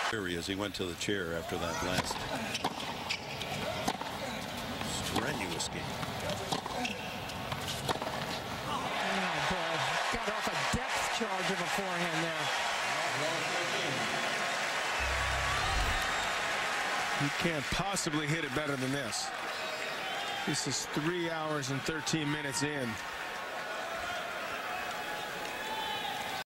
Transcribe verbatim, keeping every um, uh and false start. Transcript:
As he went to the chair after that last strenuous game. Oh, boy. Got off a depth charge of a forehand there. You can't possibly hit it better than this. This is three hours and thirteen minutes in.